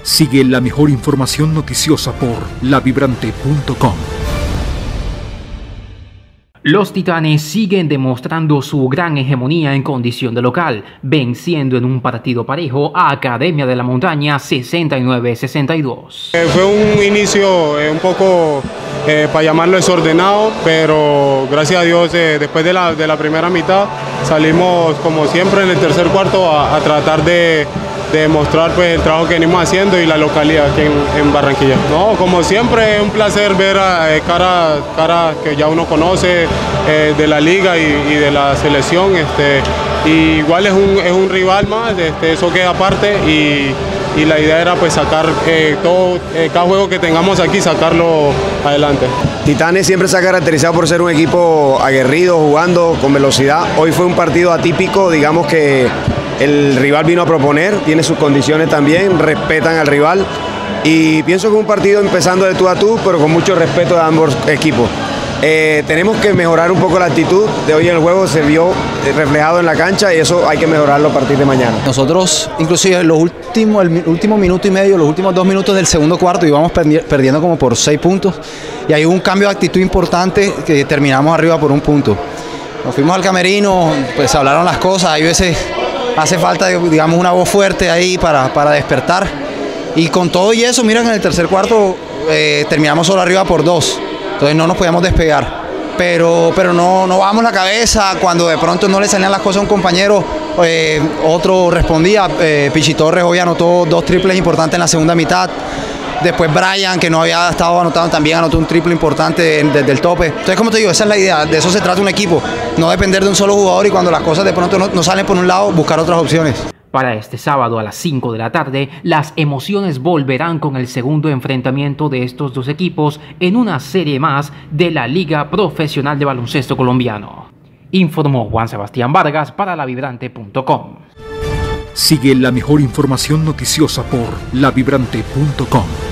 Sigue la mejor información noticiosa por lavibrante.com. Los Titanes siguen demostrando su gran hegemonía en condición de local, venciendo en un partido parejo a Academia de la Montaña 69-62. Fue un inicio un poco, para llamarlo desordenado, pero gracias a Dios después de la primera mitad salimos como siempre en el tercer cuarto a tratar de demostrar pues el trabajo que venimos haciendo y la localidad aquí en Barranquilla. No, como siempre es un placer ver cara que ya uno conoce de la liga y de la selección. Y igual es un rival más, eso queda aparte y la idea era pues sacar cada juego que tengamos aquí, sacarlo adelante. Titanes siempre se ha caracterizado por ser un equipo aguerrido, jugando con velocidad. Hoy fue un partido atípico, digamos que el rival vino a proponer, tiene sus condiciones también, respetan al rival y pienso que es un partido empezando de tú a tú, pero con mucho respeto de ambos equipos. Tenemos que mejorar un poco la actitud de hoy en el juego, se vio reflejado en la cancha y eso hay que mejorarlo a partir de mañana. Nosotros, inclusive el último minuto y medio, los últimos 2 minutos del segundo cuarto íbamos perdiendo como por 6 puntos y hay un cambio de actitud importante que terminamos arriba por 1 punto. Nos fuimos al camerino, pues hablaron las cosas, hay veces hace falta, digamos, una voz fuerte ahí para despertar. Y con todo y eso, mira que en el tercer cuarto terminamos solo arriba por 2. Entonces no nos podíamos despegar. Pero no bajamos la cabeza. Cuando de pronto no le salían las cosas a un compañero, otro respondía. Pichi Torres hoy anotó 2 triples importantes en la segunda mitad. Después Brian, que no había estado anotando, también anotó un triple importante desde el tope. Entonces, como te digo, esa es la idea, de eso se trata un equipo. No depender de un solo jugador y cuando las cosas de pronto no salen por un lado, buscar otras opciones. Para este sábado a las 5 de la tarde, las emociones volverán con el segundo enfrentamiento de estos dos equipos en una serie más de la Liga Profesional de Baloncesto Colombiano. Informó Juan Sebastián Vargas para lavibrante.com. Sigue la mejor información noticiosa por lavibrante.com.